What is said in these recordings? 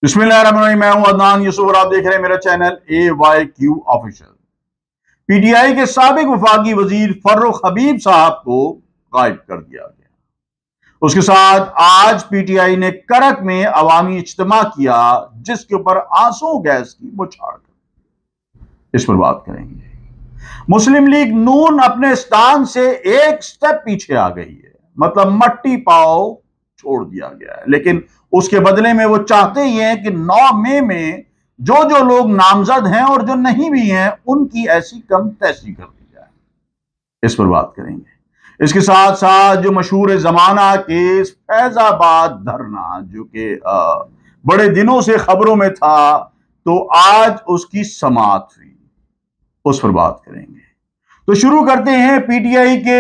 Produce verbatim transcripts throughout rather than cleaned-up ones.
बिस्मिल्लाहिर्रहमानिर्रहीम। मैं हूं अदनान यूसुफ और आप देख रहे हैं मेरा channel A Y Q official. PTI के साबिक वफाकी वजीर फर्रुख हबीब साहब को गायब कर दिया गया। उसके साथ आज पीटीआई ने करक में अवामी इज्तिमा किया जिसके ऊपर आंसू गैस की बौछार कर। इस पर बात करेंगे। मुस्लिम लीग नून अपने स्थान से एक स्टेप पीछे आ गई है, मतलब मट्टी पाव छोड़ दिया गया है, लेकिन उसके बदले में वो चाहते ही हैं कि नौ मई में जो जो लोग नामजद हैं और जो नहीं भी हैं उनकी ऐसी कम तैसी कर दी जाए। इस पर बात करेंगे। इसके साथ साथ जो मशहूर जमाना केस फैजाबाद धरना जो कि बड़े दिनों से खबरों में था, तो आज उसकी समाअत हुई, उस पर बात करेंगे। तो शुरू करते हैं पीटीआई के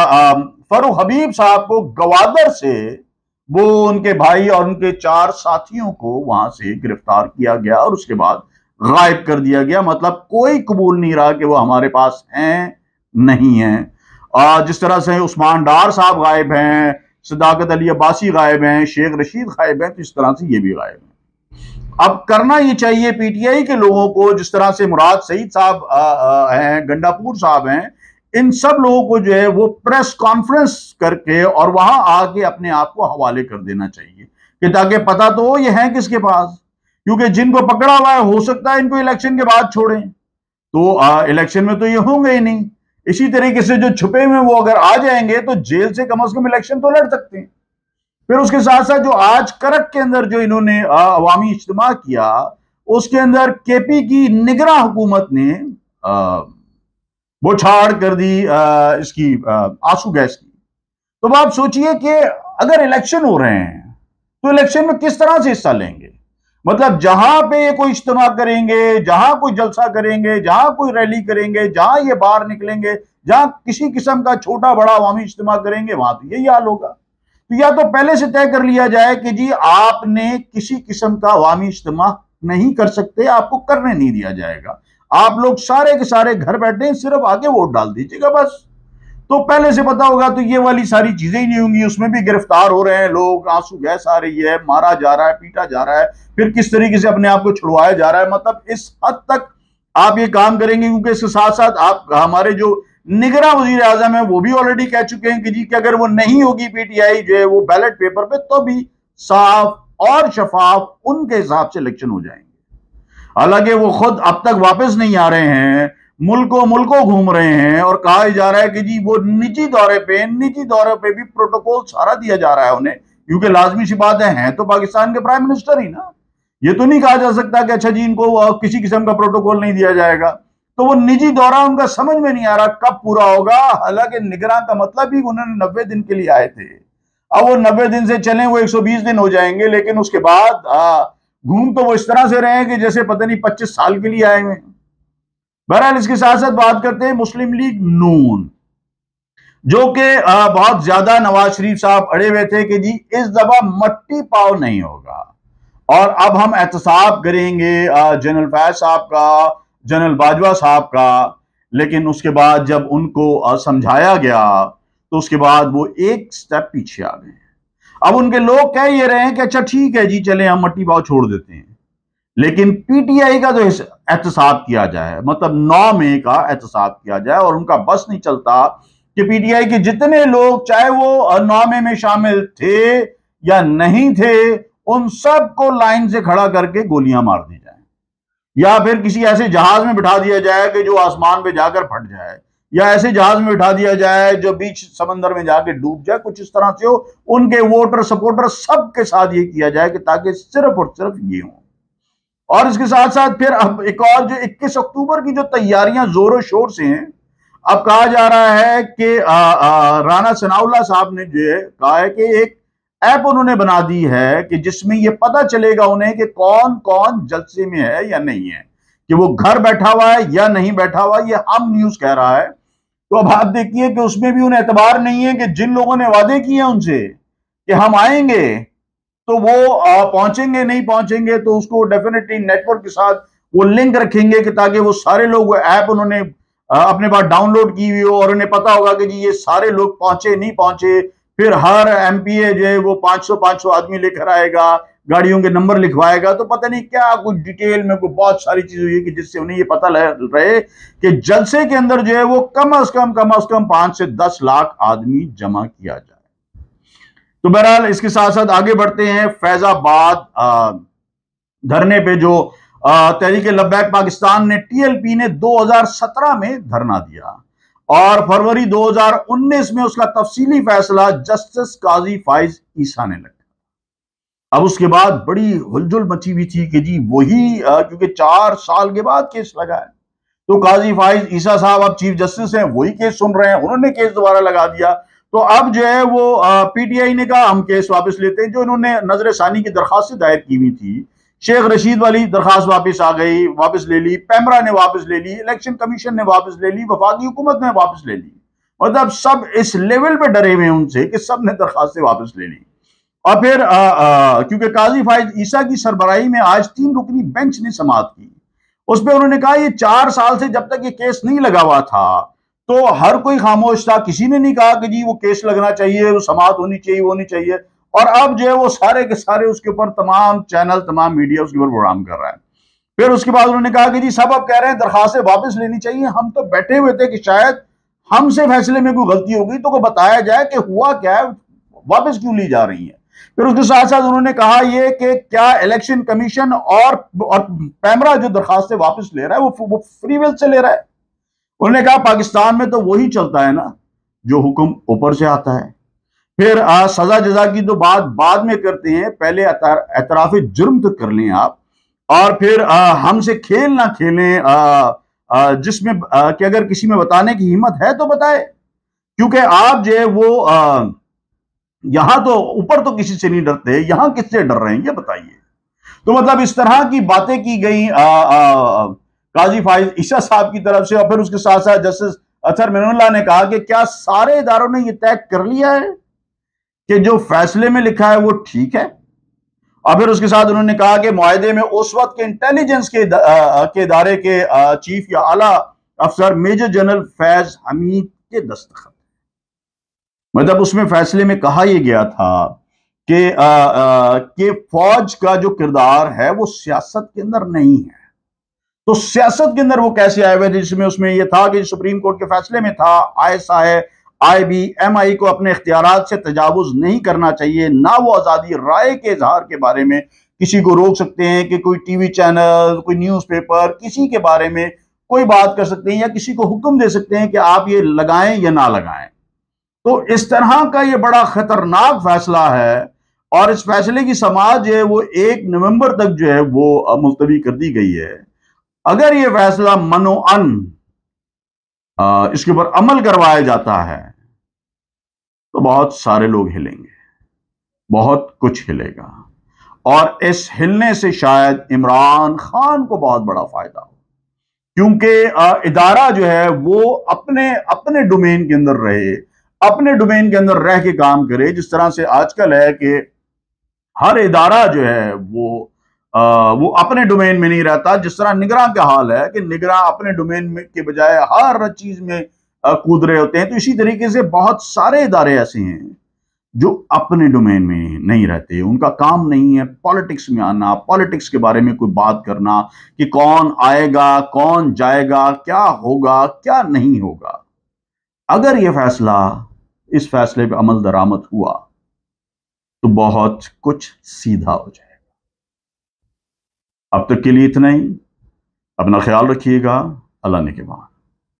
फर्रुख हबीब साहब को गवादर से वो उनके भाई और उनके चार साथियों को वहां से गिरफ्तार किया गया और उसके बाद गायब कर दिया गया। मतलब कोई कबूल नहीं रहा कि वो हमारे पास हैं नहीं हैं। जिस तरह से उस्मान डार साहब गायब हैं, सदाकत अली अब्बासी गायब हैं, शेख रशीद गायब हैं, तो इस तरह से ये भी गायब हैं। अब करना ये चाहिए पीटीआई के लोगों को, जिस तरह से मुराद सईद साहब हैं, गंडापुर साहब हैं, इन सब लोगों को जो है वो प्रेस कॉन्फ्रेंस करके और वहां आके अपने आप को हवाले कर देना चाहिए कि ताकि पता तो ये है किसके पास, क्योंकि जिनको पकड़ा हुआ है हो सकता है इनको इलेक्शन के बाद छोड़ें, तो आ, इलेक्शन में तो ये होंगे ही नहीं। इसी तरीके से जो छुपे में वो अगर आ जाएंगे तो जेल से कम से कम इलेक्शन तो लड़ सकते हैं। फिर उसके साथ साथ जो आज करक के अंदर जो इन्होंने अवामी इज्तिमा किया, उसके अंदर केपी की निगरां हुकूमत ने आ, वो छाड़ कर दी आ, इसकी आंसू गैस की। तो आप सोचिए कि अगर इलेक्शन हो रहे हैं तो इलेक्शन में किस तरह से हिस्सा लेंगे। मतलब जहां पे ये कोई इज्तिमा करेंगे, जहां कोई जलसा करेंगे, जहां कोई रैली करेंगे, जहां ये बाहर निकलेंगे, जहां किसी किस्म का छोटा बड़ा अवामी इज्तिमा करेंगे, वहां तो यही हाल होगा। तो या तो पहले से तय कर लिया जाए कि जी आपने किसी किस्म का अवामी इज्तिमा नहीं कर सकते, आपको करने नहीं दिया जाएगा, आप लोग सारे के सारे घर बैठे सिर्फ आगे वोट डाल दीजिएगा बस। तो पहले से पता होगा तो ये वाली सारी चीजें ही नहीं होंगी। उसमें भी गिरफ्तार हो रहे हैं लोग, आंसू गैस आ रही है, मारा जा रहा है, पीटा जा रहा है, फिर किस तरीके से अपने आप को छुड़वाया जा रहा है। मतलब इस हद तक आप ये काम करेंगे, क्योंकि इसके साथ साथ आप हमारे जो निगरां वजीर आजम है वो भी ऑलरेडी कह चुके हैं कि जी कि अगर वो नहीं होगी पीटीआई जो है वो बैलेट पेपर पे, तो भी साफ और शफाफ उनके हिसाब से इलेक्शन हो जाएंगे। हालांकि वो खुद अब तक वापस नहीं आ रहे हैं, मुल्कों मुल्कों घूम रहे हैं और कहा जा रहा है कि जी वो निजी दौरे पे निजी दौरे पे भी प्रोटोकॉल सारा दिया जा रहा है उन्हें, क्योंकि लाजमी सी बात है, है तो पाकिस्तान के प्राइम मिनिस्टर ही ना। ये तो नहीं कहा जा सकता कि अच्छा जी इनको किसी किस्म का प्रोटोकॉल नहीं दिया जाएगा। तो वो निजी दौरा उनका समझ में नहीं आ रहा कब पूरा होगा। हालांकि निगरां का मतलब ही उन्होंने नब्बे दिन के लिए आए थे, अब वो नब्बे दिन से चले वो एक सौ बीस दिन हो जाएंगे, लेकिन उसके बाद आ, घूम तो वो इस तरह से रहे हैं कि जैसे पता नहीं पच्चीस साल के लिए आए हुए। बहरहाल इसके साथ साथ बात करते हैं मुस्लिम लीग नून, जो कि बहुत ज्यादा नवाज शरीफ साहब अड़े हुए थे कि जी इस दफा मट्टी पाव नहीं होगा और अब हम एहतसाब करेंगे जनरल फैज साहब का, जनरल बाजवा साहब का। लेकिन उसके बाद जब उनको समझाया गया तो उसके बाद वो एक स्टेप पीछे आ गए। अब उनके लोग कह ये रहे हैं कि अच्छा ठीक है जी चले हम मट्टी पाव छोड़ देते हैं, लेकिन पीटीआई का जो एहतसाब किया जाए, मतलब नौ मई का एहतसाब किया जाए, और उनका बस नहीं चलता कि पीटीआई के जितने लोग चाहे वो नौ मई में शामिल थे या नहीं थे उन सबको लाइन से खड़ा करके गोलियां मार दी जाए, या फिर किसी ऐसे जहाज में बिठा दिया जाए कि जो आसमान पे जाकर फट जाए, या ऐसे जहाज में बिठा दिया जाए जो बीच समंदर में जाके डूब जाए, कुछ इस तरह से हो। उनके वोटर सपोर्टर सबके साथ ये किया जाए कि ताकि सिर्फ और सिर्फ ये हो। और इसके साथ साथ फिर अब एक और जो इक्कीस अक्टूबर की जो तैयारियां जोरों शोर से हैं, अब कहा जा रहा है कि आ, आ, राना सनाउल्लाह साहब ने जो है कहा है कि एक ऐप उन्होंने बना दी है कि जिसमें ये पता चलेगा उन्हें कि कौन कौन जलसे में है या नहीं है, कि वो घर बैठा हुआ है या नहीं बैठा हुआ। ये हम न्यूज कह रहा है। तो अब आप देखिए कि उसमें भी उन्हें एतबार नहीं है कि जिन लोगों ने वादे किए हैं उनसे कि हम आएंगे तो वो पहुंचेंगे नहीं पहुंचेंगे, तो उसको डेफिनेटली नेटवर्क के साथ वो लिंक रखेंगे कि ताकि वो सारे लोग वो ऐप उन्होंने अपने पास डाउनलोड की हुई हो और उन्हें पता होगा कि जी ये सारे लोग पहुंचे नहीं पहुंचे। फिर हर एमपीए जो है वो पांच सौ पांच सौ आदमी लेकर आएगा, گاڑیوں کے نمبر لکھوائے گا، تو پتہ نہیں کیا کچھ ڈیٹیل میں کوئی بہت ساری چیز ہوئی کہ جس سے انہیں یہ پتہ رہے کہ جلسے کے اندر جو ہے وہ کم از کم کم از کم پانچ سے دس لاکھ آدمی جمع کیا جائے۔ تو بہرحال اس کے ساتھ ساتھ آگے بڑھتے ہیں۔ فیض آباد دھرنے پہ جو تحریک لبیک پاکستان نے ٹی ایل پی نے دو ہزار سترہ میں دھرنا دیا اور فروری دو ہزار انیس میں اس کا تفصیلی فیصلہ جسٹس قاضی فائز عیسیٰ نے لگا۔ اب اس کے بعد بڑی ہلچل مچی ہوئی تھی کہ جی وہی، کیونکہ چار سال کے بعد کیس لگا ہے تو قاضی فائز عیسیٰ صاحب اب چیف جسٹس ہیں، وہی کیس سن رہے ہیں، انہوں نے کیس دوبارہ لگا دیا۔ تو اب جو ہے وہ پی ٹی آئی نے کہا ہم کیس واپس لیتے ہیں۔ جو انہوں نے نظر ثانی کی درخواست دائر کی ہوئی تھی، شیخ رشید والی درخواست واپس آ گئی، واپس لے لی، پیمرا نے واپس لے لی، الیکشن کمیشن نے واپس لے لی، وفاقی حکومت نے واپس لے لی۔ مطلب سب اس لیول پہ ڈرے ہوئے ہیں ان سے کہ سب نے درخواستیں واپس لے لی۔ اور پھر آ, آ, کیونکہ قاضی فائز عیسیٰ کی سربراہی میں آج تین رکنی بینچ نے سماعت کی، اس پہ انہوں نے کہا یہ چار سال سے جب تک یہ کیس نہیں لگا ہوا تھا تو ہر کوئی خاموش تھا، کسی نے نہیں کہا کہ جی وہ کیس لگنا چاہیے، وہ سماعت ہونی چاہیے، وہ ہونی چاہیے۔ اور اب جو ہے وہ سارے کے سارے اس کے اوپر تمام چینل، تمام میڈیا اس کے اوپر پروگرام کر رہا ہے۔ پھر اس کے بعد انہوں نے کہا کہ جی سب اب کہہ رہے ہیں درخواستیں واپس لینی چاہیے، ہم تو بیٹھے ہوئے تھے کہ شاید ہم سے فیصلے میں کوئی غلطی ہوگی تو کو بتایا جائے کہ ہوا کیا ہے، واپس کیوں لی جا رہی ہیں۔ پھر اس کے ساتھ ساتھ انہوں نے کہا یہ کہ کیا الیکشن کمیشن اور پیمرا جو درخواستیں واپس لے رہا ہے وہ فری ویل سے لے رہا ہے۔ انہوں نے کہا پاکستان میں تو وہی چلتا ہے نا جو حکم اوپر سے آتا ہے۔ پھر سزا جزا کی تو بات بعد میں کرتے ہیں، پہلے اعتراف جرم تو کر لیں آپ، اور پھر ہم سے کھیل نہ کھیلیں جس میں کہ اگر کسی میں بتانے کی ہمت ہے تو بتائے، کیونکہ آپ جو ہے وہ یہاں تو اوپر تو کسی سے نہیں ڈرتے، یہاں کس سے ڈر رہے ہیں یہ بتائیے۔ تو مطلب اس طرح کی باتیں کی گئیں قاضی فائز عیسیٰ صاحب کی طرف سے۔ اور پھر اس کے ساتھ ساتھ جسٹس اطہر من اللہ نے کہا کہ کیا سارے اداروں نے یہ طے کر لیا ہے کہ جو فیصلے میں لکھا ہے وہ ٹھیک ہے؟ اور پھر اس کے ساتھ انہوں نے کہا کہ معاہدے میں اس وقت کے انٹیلیجنس کے ادارے کے چیف یا اعلیٰ افسر میجر جنرل فیض حمید کے دستخط، مطلب اس میں فیصلے میں کہا یہ گیا تھا کہ کہ فوج کا جو کردار ہے وہ سیاست کے اندر نہیں ہے۔ تو سیاست کے اندر وہ کیسے آئے ہوئے تھے، جس میں اس میں یہ تھا کہ سپریم کورٹ کے فیصلے میں تھا I S I I B M I کو اپنے اختیارات سے تجاوز نہیں کرنا چاہیے، نہ وہ آزادی رائے کے اظہار کے بارے میں کسی کو روک سکتے ہیں کہ کوئی ٹی وی چینل، کوئی نیوز پیپر کسی کے بارے میں کوئی بات کر سکتے ہیں یا کسی کو حکم دے سکتے ہیں کہ آپ یہ لگائیں یا نہ لگائیں۔ تو اس طرح کا یہ بڑا خطرناک فیصلہ ہے، اور اس فیصلے کی سماعت جو ہے وہ ایک نومبر تک جو ہے وہ ملتوی کر دی گئی ہے۔ اگر یہ فیصلہ منوعاً اس کے اوپر عمل کروایا جاتا ہے تو بہت سارے لوگ ہلیں گے، بہت کچھ ہلے گا، اور اس ہلنے سے شاید عمران خان کو بہت بڑا فائدہ ہو، کیونکہ ادارہ جو ہے وہ اپنے اپنے ڈومین کے اندر رہے، اپنے ڈومین کے اندر رہ کے کام کرے۔ جس طرح سے آج کل ہے کہ ہر ادارہ جو ہے وہ آ, وہ اپنے ڈومین میں نہیں رہتا، جس طرح نگراں کا حال ہے کہ نگراں اپنے ڈومین میں کے بجائے ہر چیز میں کود رہے ہوتے ہیں۔ تو اسی طریقے سے بہت سارے ادارے ایسے ہیں جو اپنے ڈومین میں نہیں رہتے، ان کا کام نہیں ہے پالیٹکس میں آنا، پالیٹکس کے بارے میں کوئی بات کرنا کہ کون آئے گا، کون جائے گا، کیا ہوگا، کیا نہیں ہوگا۔ اگر یہ فیصلہ اس فیصلے پہ عمل درآمد ہوا تو بہت کچھ سیدھا ہو جائے گا۔ اب تک کے لیے اتنا ہی، اپنا خیال رکھیے گا، اللہ نے کے بعد۔